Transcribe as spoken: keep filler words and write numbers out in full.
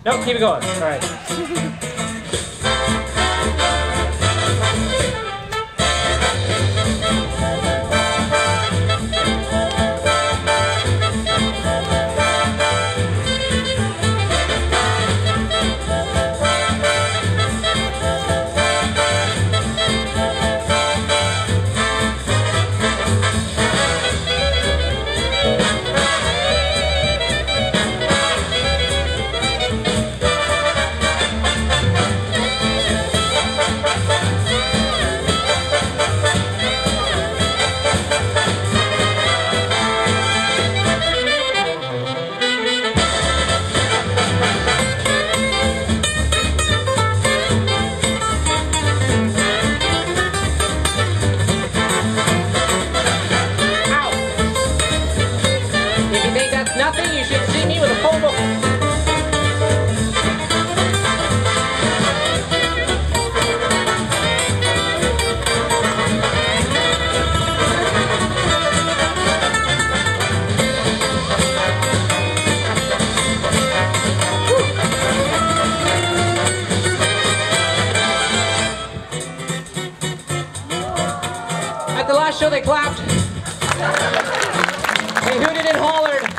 Nope, keep it going. All right. Nothing, you should see me with a full book. At the last show they clapped. They hooted and hollered.